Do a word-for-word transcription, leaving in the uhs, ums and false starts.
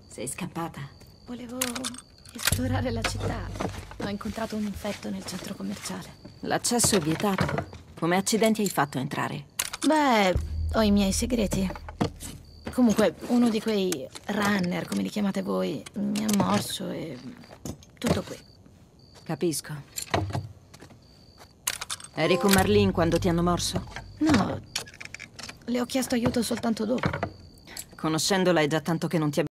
Sei scappata? Volevo esplorare la città. Ho incontrato un infetto nel centro commerciale. L'accesso è vietato. Come accidenti hai fatto a entrare? Beh, ho i miei segreti. Comunque, uno di quei runner, come li chiamate voi, mi ha morso e... tutto qui. Capisco. Eri con Marlene quando ti hanno morso? No, le ho chiesto aiuto soltanto dopo. Conoscendola è già tanto che non ti